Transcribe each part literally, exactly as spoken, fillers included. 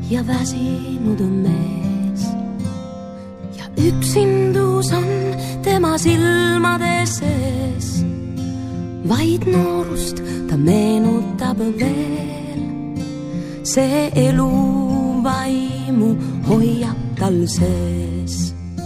ja väsinud mees. Ja üksindus on tema silmade sees. Vaid noorust ta meenutab veel. See elu vaimu hoiab tal sees.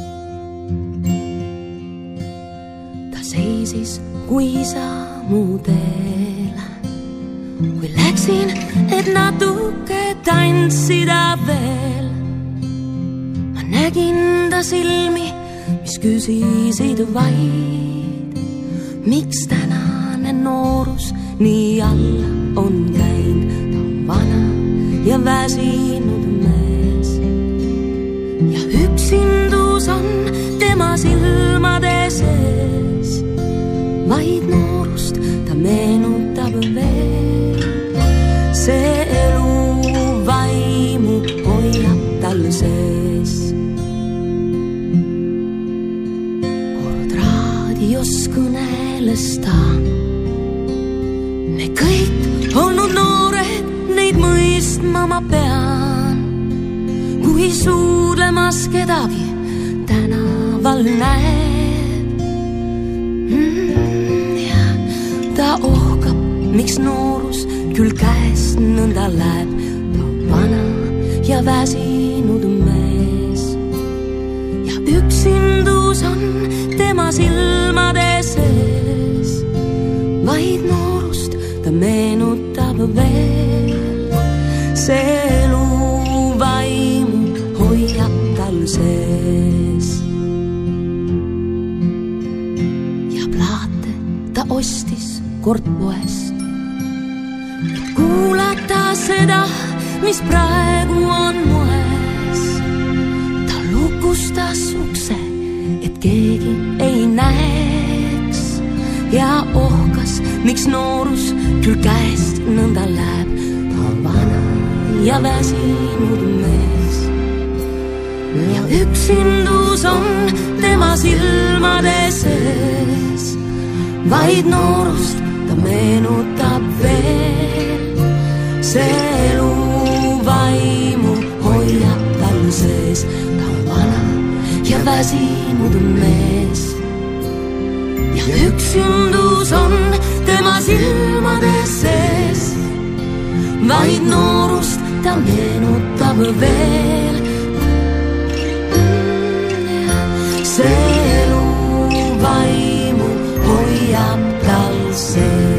Ta seisis kui sammu teel. Kui läksin, et natuke tantsida veel. Ma nägin ta silmi, mis küsisid vaid, miks tänane noorus nii alla on käinud. Ta on vana ja väsinud mees. Ja üksindus on tema silmade sees. Vaid noorust ta meenutab veel. See elu vaimu hoiab tal sees. Kord raadios kõneles ta. Me kõik olnud noored, neid mõistma ma pean. Kui suudlemas kedagi tänaval näeb, mm, ja ta ohkab, miks noorus küll käest nõnda läheb. Ta on vana ja väsinud mees. Ja üksindus on tema silmade sees. Vaid noorust ta meenutab veel. See elu vaimu hoiab tal sees. Ja plaate ta ostis kord poest, et kuulata seda, mis praegu on moes. Ta lukustas ukse, et keegi ei näeks, ja ohkas, miks noorus küll käest nõnda läheb. Ta on vana ja väsinud mees. Ja üksindus on tema silmade sees. Vaid noorust ta meenutab veel. See elu vaimu hoiab tal sees. Ta on vana ja väsinud mees. Ja üksindus on tema silmade sees. Vaid noorust ta meenutab veel. See elu vaimu hoiab tal sees.